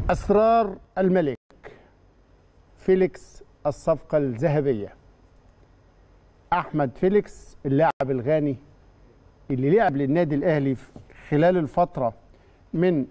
أسرار الملك فيليكس الصفقة الذهبية. أحمد فيليكس اللاعب الغاني اللي لعب للنادي الأهلي خلال الفترة من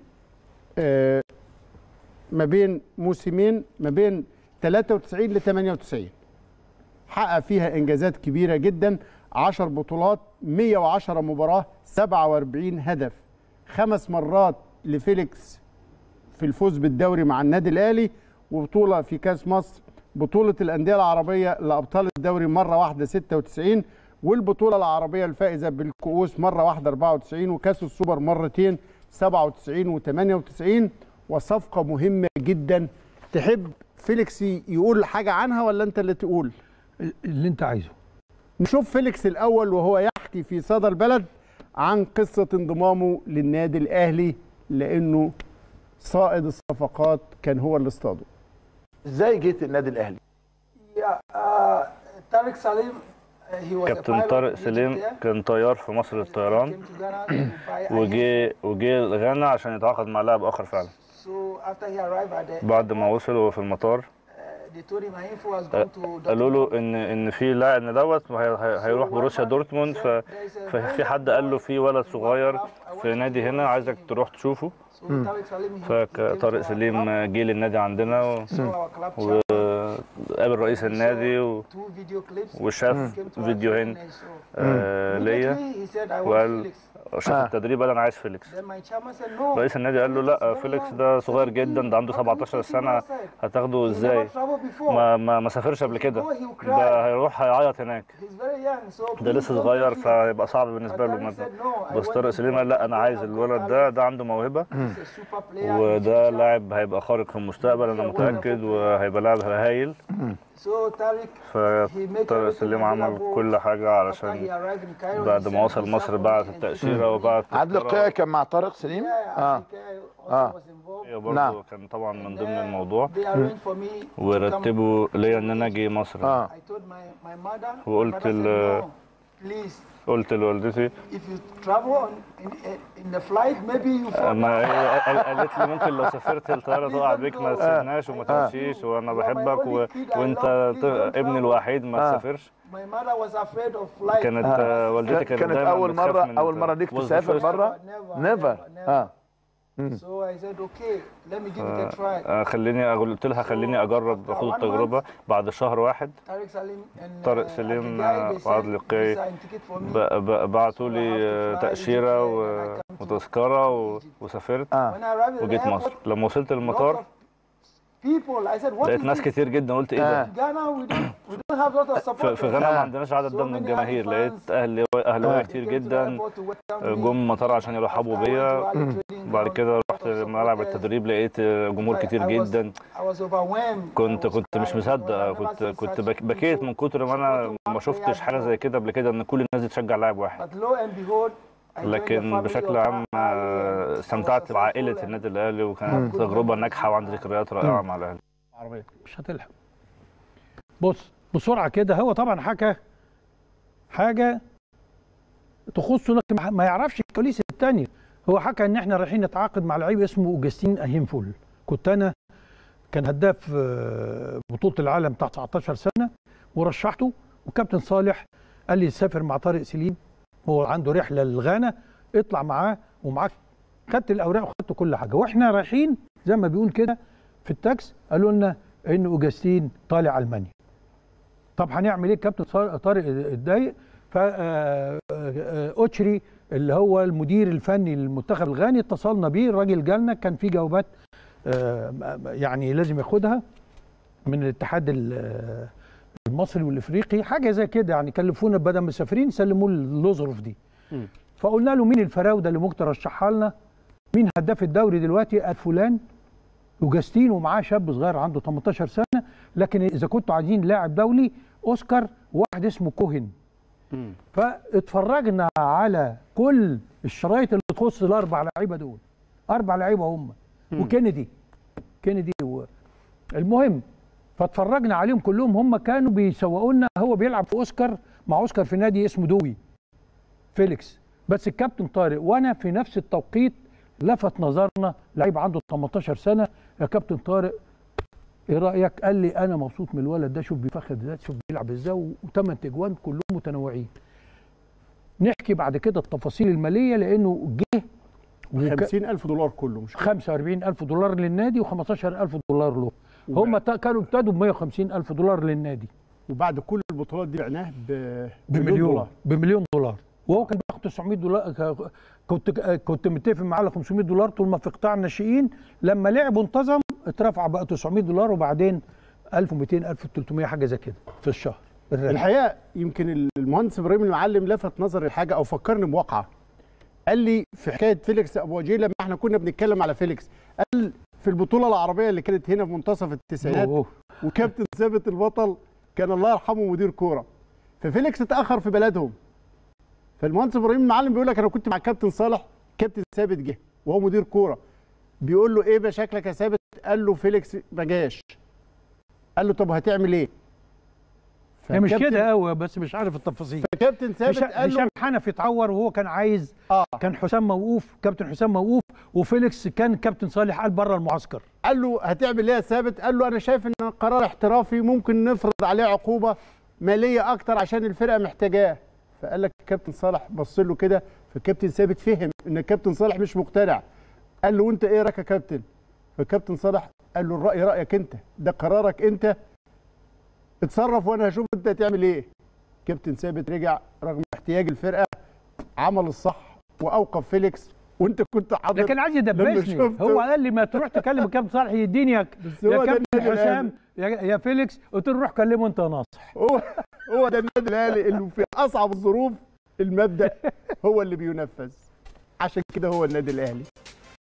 ما بين موسمين، ما بين 93 ل 98، حقق فيها إنجازات كبيرة جدا، 10 بطولات، 110 مباراة، 47 هدف. 5 مرات لفيليكس في الفوز بالدوري مع النادي الأهلي، وبطولة في كأس مصر، بطولة الأندية العربية لأبطال الدوري مرة واحدة 96، والبطولة العربية الفائزة بالكؤوس مرة واحدة 94، وكأس السوبر مرتين 97 و98. وصفقة مهمة جدا. تحب فيليكس يقول حاجة عنها ولا أنت اللي تقول؟ اللي أنت عايزه. نشوف فيليكس الأول وهو يحكي في صدى البلد عن قصة انضمامه للنادي الأهلي، لأنه صائد الصفقات كان هو اللي اصطاده. ازاي جيت النادي الاهلي؟ طارق سليم كابتن طارق سليم كان طيار في مصر للطيران، وجي غانا عشان يتعاقد مع لاعب اخر فعلا. بعد ما وصل وهو في المطار قالوا له ان في لاعب دوت هيروح بروسيا دورتموند، ففي حد قال له في ولد صغير في نادي هنا عايزك تروح تشوفه. فطارق سليم جه للنادي عندنا وقابل رئيس النادي وشاف فيديوهين ليا، وقال شاف التدريب قال انا عايز فيليكس. رئيس النادي قال له لا، فيليكس ده صغير جدا، ده عنده 17 سنه، هتاخده ازاي؟ ما سافرش قبل كده، ده هيروح هيعيط هناك، ده لسه صغير فيبقى صعب بالنسبه له مثلا. بس طارق سليم قال لا، انا عايز الولد ده عنده موهبه، وده لاعب هيبقى خارق في المستقبل انا متاكد، وهيبقى لاعب هايل. فطارق سليم عمل كل حاجه علشان بعد ما وصل مصر بعت التاشيره وبعت عادل القيعي كان مع طارق سليم. برضه كان طبعا من ضمن الموضوع، ورتبوا ليا ان انا اجي مصر. قلت لوالدتي ما هي قالت لي ممكن لو سافرت الطياره تقع بيك، ما تسيبناش وما تمشيش، وانا بحبك وانت ابني الوحيد، ما تسافرش. كانت والدتي كانت اول مره ليك تسافر بره؟ نيفر. قلت لها خليني اجرب اخد التجربه. بعد شهر واحد طارق سليم وعادل القيعي بعتوا لي تاشيره وتذكره وسافرت وجيت مصر. لما وصلت المطار لقيت ناس كتير جدا، قلت ايه ده؟ في غانا ما عندناش عدد ده من الجماهير. لقيت اهلاويه كتير جدا جم المطار عشان يرحبوا بيا. بعد كده رحت ملعب التدريب لقيت جمهور كتير جدا، كنت مش مصدق، كنت بكيت من كتر ما انا ما شفتش حاجه زي كده قبل كده، ان كل الناس دي تشجع لاعب واحد. لكن بشكل عام استمتعت بعائله النادي الاهلي، وكانت تجربه ناجحه وعندي ذكريات رائعه مع الاهلي. مش هتلحق. بص بسرعه كده، هو طبعا حكى حاجه تخصه لكن ما يعرفش الكواليس الثانيه. هو حكى ان احنا رايحين نتعاقد مع لعيب اسمه اوجستين اهينفول. كان هداف بطوله العالم تحت 19 سنه ورشحته، وكابتن صالح قال لي سافر مع طارق سليم، هو عنده رحله للغانا، اطلع معاه ومعاك. خدت الاوراق وخدت كل حاجه، واحنا رايحين زي ما بيقول كده في التاكس قالوا لنا ان اوجستين طالع المانيا. طب هنعمل ايه؟ كابتن طارق اتضايق، اوتشري اللي هو المدير الفني للمنتخب الغاني اتصلنا بيه، الراجل جالنا، كان في جوابات يعني لازم ياخدها من الاتحاد المصري والافريقي، حاجه زي كده يعني، كلفونا بدل ما مسافرين سلموه الظروف دي. فقلنا له مين الفراوده اللي ممكن ترشحها لنا؟ مين هداف الدوري دلوقتي؟ قال فلان اوجستين، ومعاه شاب صغير عنده 18 سنه، لكن اذا كنتوا عايزين لاعب دولي اوسكار، واحد اسمه كوهن. فاتفرجنا على كل الشرايط اللي تخص الاربع لعيبه دول، 4 لعيبه هم، وكينيدي المهم، فاتفرجنا عليهم كلهم. هم كانوا بيسوقوا لنا، هو بيلعب في مع اوسكار في نادي اسمه دوي فيليكس، بس الكابتن طارق وانا في نفس التوقيت لفت نظرنا لعيب عنده 18 سنه يا كابتن طارق، ايه رايك؟ قال لي انا مبسوط من الولد ده، شوف بيفخد ازاي، شوف بيلعب ازاي، وثمان تجوان كلهم متنوعين. نحكي بعد كده التفاصيل الماليه لانه جه $50,000 كله، مش $45,000 للنادي و$15,000 له. هم كانوا ابتدوا ب$150,000 للنادي، وبعد كل البطولات دي بعناه بمليون دولار، وهو كان بياخد $900. كنت متفق معاه على $500 طول ما في قطاع الناشئين. لما لعب وانتظم اترفع بقى $900 وبعدين 1200 1300 حاجه زي كده في الشهر. الحقيقه يمكن المهندس ابراهيم المعلم لفت نظري لحاجه او فكرني بواقعه. قال لي في حكايه فيليكس ابو وجيه لما احنا كنا بنتكلم على فيليكس، قال في البطوله العربيه اللي كانت هنا في منتصف التسعينات وكابتن ثابت البطل كان الله يرحمه مدير كوره، ففيليكس اتاخر في بلدهم، فالمهندس ابراهيم المعلم بيقول لك انا كنت مع كابتن صالح، كابتن ثابت جه وهو مدير كوره، بيقول له ايه بشكلك يا ثابت؟ قال له فيليكس ما جاش. قال له طب هتعمل ايه؟ هي مش كده قوي بس مش عارف التفاصيل. فكابتن ثابت قال له هشام حنفي اتعور وهو كان عايز كان حسام موقوف، كابتن حسام موقوف، وفيليكس كان كابتن صالح قال بره المعسكر. قال له هتعمل ايه يا ثابت؟ قال له انا شايف ان قرار احترافي ممكن نفرض عليه عقوبه ماليه اكتر عشان الفرقه محتاجاه. فقال لك الكابتن صالح بص له كده، فالكابتن ثابت فهم ان الكابتن صالح مش مقتنع. قال له وانت ايه رايك يا كابتن؟ فالكابتن صالح قال له الراي رايك انت، ده قرارك انت، اتصرف وانا هشوف انت هتعمل ايه. كابتن ثابت رجع رغم احتياج الفرقه، عمل الصح واوقف فيليكس، وانت كنت حاضر. لكن عايز يدبسني، هو قال لي ما تروح تكلم الكابتن صالح يديني يا كابتن حسام يا فيليكس، قلت له روح كلمه انت يا ناصح. هو ده النادي الاهلي اللي في اصعب الظروف المبدا هو اللي بينفذ، عشان كده هو النادي الاهلي.